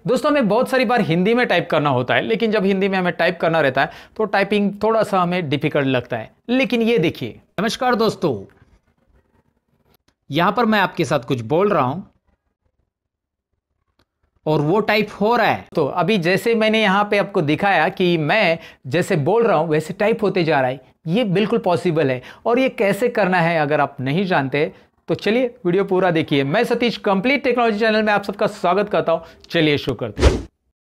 दोस्तों हमें बहुत सारी बार हिंदी में टाइप करना होता है, लेकिन जब हिंदी में हमें टाइप करना रहता है तो टाइपिंग थोड़ा सा हमें डिफिकल्ट लगता है। लेकिन ये देखिए, नमस्कार दोस्तों, यहां पर मैं आपके साथ कुछ बोल रहा हूं और वो टाइप हो रहा है। तो अभी जैसे मैंने यहां पे आपको दिखाया कि मैं जैसे बोल रहा हूं वैसे टाइप होते जा रहा है। ये बिल्कुल पॉसिबल है। और ये कैसे करना है अगर आप नहीं जानते तो चलिए वीडियो पूरा देखिए। मैं सतीश कंप्लीट टेक्नोलॉजी चैनल में आप सबका स्वागत करता हूं। चलिए शुरू करते हैं।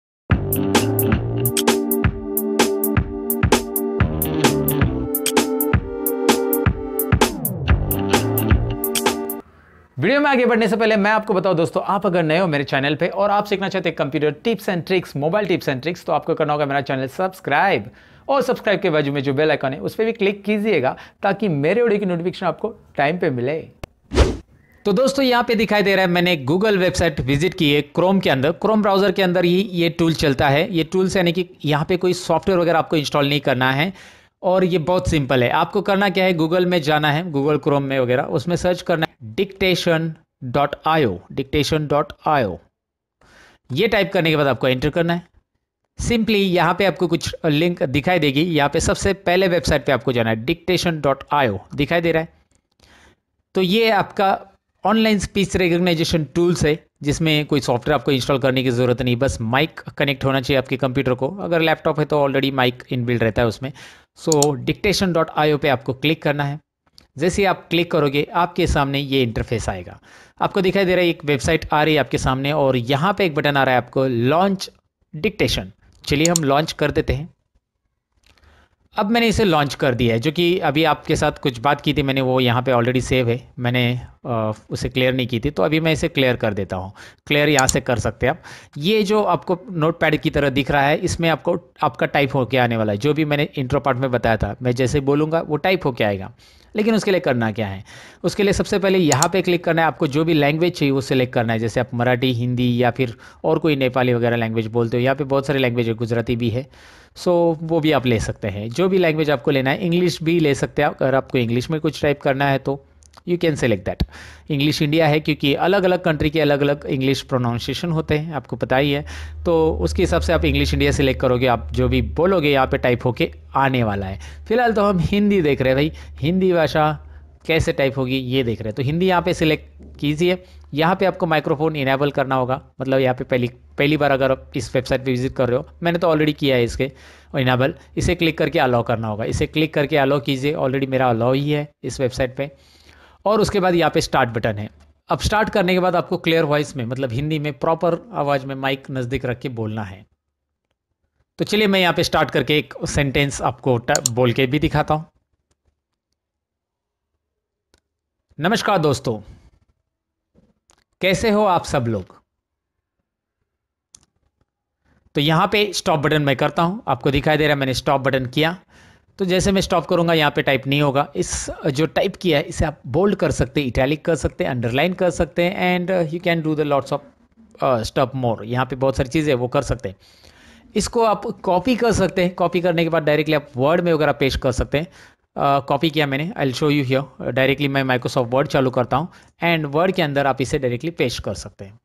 वीडियो में आगे बढ़ने से पहले मैं आपको बताऊं दोस्तों, आप अगर नए हो मेरे चैनल पे और आप सीखना चाहते हैं computer tips and tricks, mobile tips and tricks, तो आपको करना होगा मेरा चैनल सब्सक्राइब, और सब्सक्राइब के बाजू में जो बेल आइकन है उस पर भी क्लिक कीजिएगा ताकि मेरे वीडियो की नोटिफिकेशन आपको टाइम पे मिले। तो दोस्तों यहां पे दिखाई दे रहा है, मैंने गूगल वेबसाइट विजिट की है क्रोम के अंदर। क्रोम ब्राउजर के अंदर ही ये टूल चलता है। ये टूल्स यानी कि यहाँ पे कोई सॉफ्टवेयर वगैरह आपको इंस्टॉल नहीं करना है और ये बहुत सिंपल है। आपको करना क्या है, गूगल में जाना है, गूगल क्रोम में वगैरह, उसमें सर्च करना है dictation.io। dictation.io ये टाइप करने के बाद आपको एंटर करना है। सिंपली यहाँ पे आपको कुछ लिंक दिखाई देगी। यहाँ पे सबसे पहले वेबसाइट पे आपको जाना है, dictation.io दिखाई दे रहा है। तो ये आपका ऑनलाइन स्पीच रिकग्नाइजेशन टूल्स है, जिसमें कोई सॉफ्टवेयर आपको इंस्टॉल करने की ज़रूरत नहीं, बस माइक कनेक्ट होना चाहिए आपके कंप्यूटर को। अगर लैपटॉप है तो ऑलरेडी माइक इनबिल्ट रहता है उसमें। सो dictation.io पे आपको क्लिक करना है। जैसे आप क्लिक करोगे आपके सामने ये इंटरफेस आएगा। आपको दिखाई दे रहा है एक वेबसाइट आ रही है आपके सामने और यहाँ पे एक बटन आ रहा है आपको लॉन्च डिक्टेशन। चलिए हम लॉन्च कर देते हैं। अब मैंने इसे लॉन्च कर दिया है। जो कि अभी आपके साथ कुछ बात की थी मैंने, वो यहाँ पे ऑलरेडी सेव है, मैंने उसे क्लियर नहीं की थी, तो अभी मैं इसे क्लियर कर देता हूँ। क्लियर यहाँ से कर सकते हैं आप। ये जो आपको नोटपैड की तरह दिख रहा है, इसमें आपको आपका टाइप होके आने वाला है। जो भी मैंने इंट्रो पार्ट में बताया था, मैं जैसे बोलूँगा वो टाइप होके आएगा। लेकिन उसके लिए करना क्या है, उसके लिए सबसे पहले यहाँ पे क्लिक करना है। आपको जो भी लैंग्वेज चाहिए वो सिलेक्ट करना है। जैसे आप मराठी, हिंदी या फिर और कोई नेपाली वगैरह लैंग्वेज बोलते हो, यहाँ पे बहुत सारे लैंग्वेज है, गुजराती भी है, सो वो भी आप ले सकते हैं। जो भी लैंग्वेज आपको लेना है, इंग्लिश भी ले सकते हैं आप। अगर आपको इंग्लिश में कुछ टाइप करना है तो you can select that. English India है, क्योंकि अलग अलग कंट्री के अलग अलग इंग्लिश प्रोनाउंसिएशन होते हैं, आपको पता ही है। तो उसके हिसाब से आप इंग्लिश इंडिया सेलेक्ट करोगे, आप जो भी बोलोगे यहाँ पे टाइप होके आने वाला है। फिलहाल तो हम हिंदी देख रहे हैं भाई, हिंदी भाषा कैसे टाइप होगी ये देख रहे हैं। तो हिंदी यहाँ पे सिलेक्ट कीजिए। यहाँ पे आपको माइक्रोफोन इनेबल करना होगा। मतलब यहाँ पे पहली बार अगर आप इस वेबसाइट पे विजिट कर रहे हो, मैंने तो ऑलरेडी किया है इसके इनेबल। इसे क्लिक करके अलाउ करना होगा। इसे क्लिक करके अलाउ कीजिए। ऑलरेडी मेरा अलाउ ही है इस वेबसाइट पे। और उसके बाद यहाँ पे स्टार्ट बटन है। अब स्टार्ट करने के बाद आपको क्लियर वॉइस में, मतलब हिंदी में प्रॉपर आवाज़ में माइक नज़दीक रख के बोलना है। तो चलिए मैं यहाँ पे स्टार्ट करके एक सेंटेंस आपको बोल के भी दिखाता हूँ। नमस्कार दोस्तों, कैसे हो आप सब लोग। तो यहाँ पे स्टॉप बटन मैं करता हूँ। आपको दिखाई दे रहा है मैंने स्टॉप बटन किया। तो जैसे मैं स्टॉप करूँगा यहाँ पे टाइप नहीं होगा। इस जो टाइप किया है इसे आप बोल्ड कर सकते हैं, इटैलिक कर सकते हैं, अंडरलाइन कर सकते हैं, and you can do the lots of stop more. यहाँ पे बहुत सारी चीज़ें वो कर सकते हैं। इसको आप कॉपी कर सकते हैं। कॉपी करने के बाद डायरेक्टली आप वर्ड में वगैरह पेस्ट कर सकते हैं। कॉपी किया मैंने, I will show you here. Directly मैं माइक्रोसॉफ्ट वर्ड चालू करता हूँ एंड वर्ड के अंदर आप इसे डायरेक्टली पेस्ट कर सकते हैं।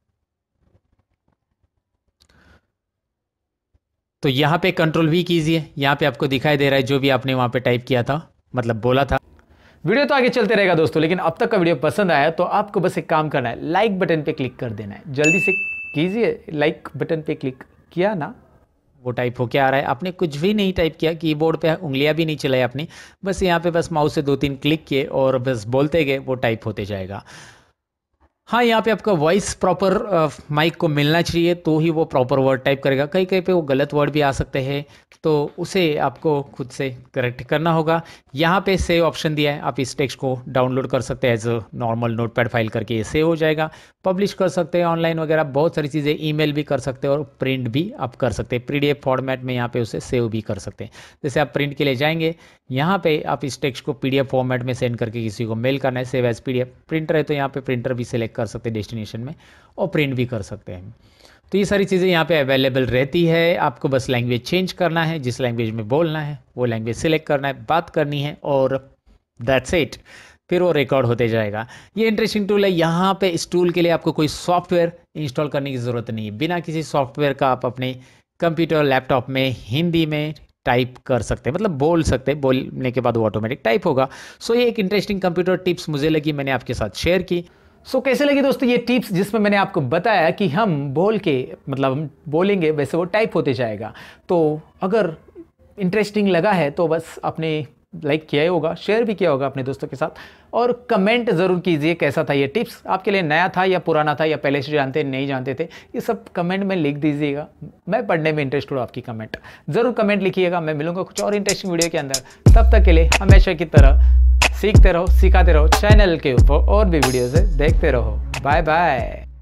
तो यहाँ पे कंट्रोल वी कीजिए। यहाँ पे आपको दिखाई दे रहा है जो भी आपने वहाँ पे टाइप किया था, मतलब बोला था। वीडियो तो आगे चलते रहेगा दोस्तों, लेकिन अब तक का वीडियो पसंद आया तो आपको बस एक काम करना है, लाइक बटन पे क्लिक कर देना है। जल्दी से कीजिए। लाइक बटन पे क्लिक किया ना, वो टाइप होके आ रहा है। आपने कुछ भी नहीं टाइप किया, कीबोर्ड पे उंगलियां भी नहीं चलाई आपने, बस यहाँ पे बस माउस से 2-3 क्लिक किए और बस बोलते गए, वो टाइप होते जाएगा। हाँ, यहाँ पे आपका वॉइस प्रॉपर माइक को मिलना चाहिए तो ही वो प्रॉपर वर्ड टाइप करेगा। कहीं कहीं पे वो गलत वर्ड भी आ सकते हैं, तो उसे आपको खुद से करेक्ट करना होगा। यहाँ पे सेव ऑप्शन दिया है, आप इस टेक्स्ट को डाउनलोड कर सकते हैं as a normal notepad file करके, ये सेव हो जाएगा। पब्लिश कर सकते हैं ऑनलाइन वगैरह, बहुत सारी चीज़ें, ईमेल भी कर सकते हैं और प्रिंट भी आप कर सकते हैं। PDF फॉर्मेट में यहाँ पे उसे सेव भी कर सकते हैं। जैसे आप प्रिंट के लिए जाएंगे, यहाँ पे आप इस टेक्स्ट को PDF फॉर्मेट में सेंड करके किसी को मेल करना है, सेव एज PDF। प्रिंटर है तो यहाँ पे प्रिंटर भी सिलेक्ट कर सकते हैं डेस्टिनेशन में, और प्रिंट भी कर सकते हैं। तो ये सारी चीज़ें यहाँ पे अवेलेबल रहती है। आपको बस लैंग्वेज चेंज करना है, जिस लैंग्वेज में बोलना है वो लैंग्वेज सिलेक्ट करना है, बात करनी है, और दैट्स इट। फिर वो रिकॉर्ड होते जाएगा। ये इंटरेस्टिंग टूल है। यहाँ पे इस टूल के लिए आपको कोई सॉफ्टवेयर इंस्टॉल करने की ज़रूरत नहीं है। बिना किसी सॉफ्टवेयर का आप अपने कंप्यूटर लैपटॉप में हिंदी में टाइप कर सकते हैं, मतलब बोल सकते हैं, बोलने के बाद वो ऑटोमेटिक टाइप होगा। सो ये एक इंटरेस्टिंग कंप्यूटर टिप्स मुझे लगी, मैंने आपके साथ शेयर की। कैसे लगी दोस्तों ये टिप्स, जिसमें मैंने आपको बताया कि हम बोल के मतलब हम बोलेंगे वैसे वो टाइप होते जाएगा। तो अगर इंटरेस्टिंग लगा है तो बस आपने लाइक किया ही होगा, शेयर भी किया होगा अपने दोस्तों के साथ, और कमेंट ज़रूर कीजिए कैसा था ये टिप्स, आपके लिए नया था या पुराना था या पहले से जानते नहीं जानते थे, ये सब कमेंट में लिख दीजिएगा। मैं पढ़ने में इंटरेस्ट हूँ, आपकी कमेंट ज़रूर कमेंट लिखिएगा। मैं मिलूंगा कुछ और इंटरेस्टिंग वीडियो के अंदर। तब तक के लिए हमेशा की तरह सीखते रहो, सिखाते रहो, चैनल के ऊपर और भी वीडियोज़ है, देखते रहो। Bye bye.